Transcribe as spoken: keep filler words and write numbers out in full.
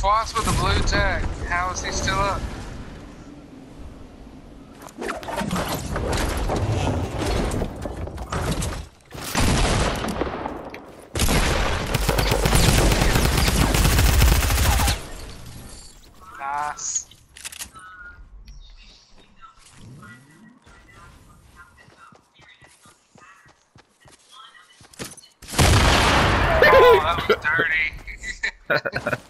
Schwartz with the blue tag. How is he still up? Nice. Oh, that was dirty.